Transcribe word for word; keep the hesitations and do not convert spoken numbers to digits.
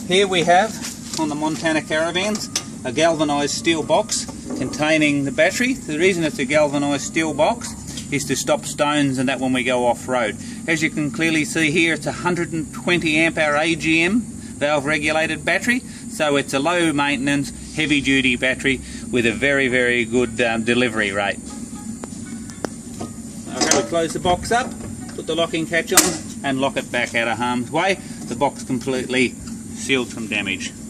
Here we have, on the Montana Caravans, a galvanised steel box containing the battery. The reason it's a galvanised steel box is to stop stones and that when we go off-road. As you can clearly see here, it's a one hundred twenty amp hour A G M valve regulated battery, so it's a low maintenance, heavy duty battery with a very, very good um, delivery rate. Okay, we close the box up, put the locking catch on and lock it back out of harm's way. The box completely sealed from damage.